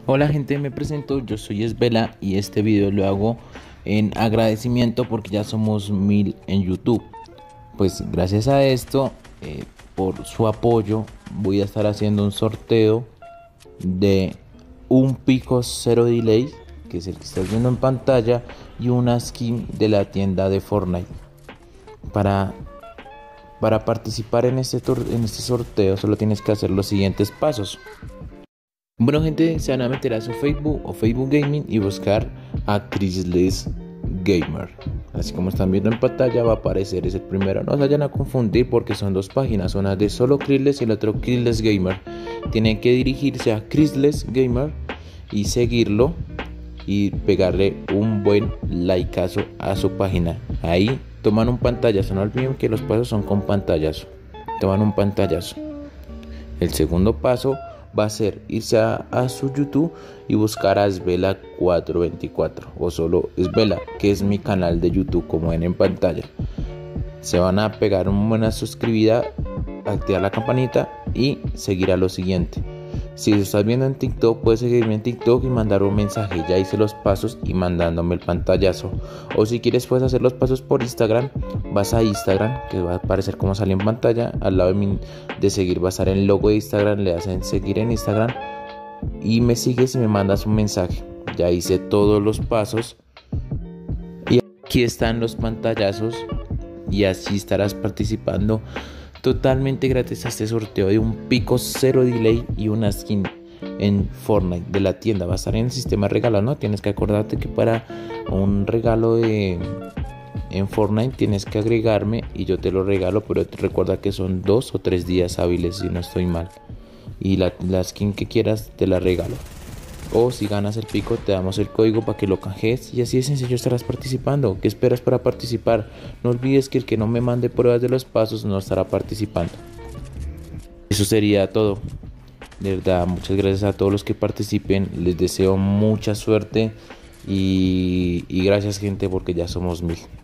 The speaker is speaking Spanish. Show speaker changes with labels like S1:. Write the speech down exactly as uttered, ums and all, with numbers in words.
S1: Hola gente, me presento, yo soy Esvela y este video lo hago en agradecimiento porque ya somos mil en YouTube. Pues gracias a esto, eh, por su apoyo, voy a estar haciendo un sorteo de un pico cero delay, que es el que estás viendo en pantalla, y una skin de la tienda de Fortnite. Para, para participar en este, tor- en este sorteo solo tienes que hacer los siguientes pasos. Bueno gente, se van a meter a su Facebook o Facebook Gaming y buscar a Chrisless Gamer. Así como están viendo en pantalla va a aparecer, es el primero. No se vayan a confundir porque son dos páginas, una de solo Chrisless y el otro Chrisless Gamer. Tienen que dirigirse a Chrisless Gamer y seguirlo y pegarle un buen likeazo a su página. Ahí toman un pantallazo, no olviden que los pasos son con pantallazo. Toman un pantallazo. El segundo paso va a ser irse a, a su YouTube y buscar a Esvela cuatro veinticuatro o solo Esvela, que es mi canal de YouTube, como ven en pantalla. Se van a pegar una buena suscribida, activar la campanita y seguir a lo siguiente. Si lo estás viendo en TikTok, puedes seguirme en TikTok y mandar un mensaje. Ya hice los pasos y mandándome el pantallazo. O si quieres, puedes hacer los pasos por Instagram. Vas a Instagram, que va a aparecer como sale en pantalla. Al lado de, mi, de seguir va a estar el logo de Instagram. Le das en seguir en Instagram y me sigues y me mandas un mensaje. Ya hice todos los pasos y aquí están los pantallazos y así estarás participando totalmente gratis a este sorteo de un pico cero delay y una skin en Fortnite de la tienda. Va a estar en el sistema de regalo, ¿no? Tienes que acordarte que para un regalo de en Fortnite tienes que agregarme y yo te lo regalo, pero recuerda que son dos o tres días hábiles si no estoy mal. Y la, la skin que quieras te la regalo. O si ganas el pico te damos el código para que lo canjees y así de sencillo estarás participando. ¿Qué esperas para participar? No olvides que el que no me mande pruebas de los pasos no estará participando. Eso sería todo. De verdad, muchas gracias a todos los que participen. Les deseo mucha suerte y, y gracias gente porque ya somos mil.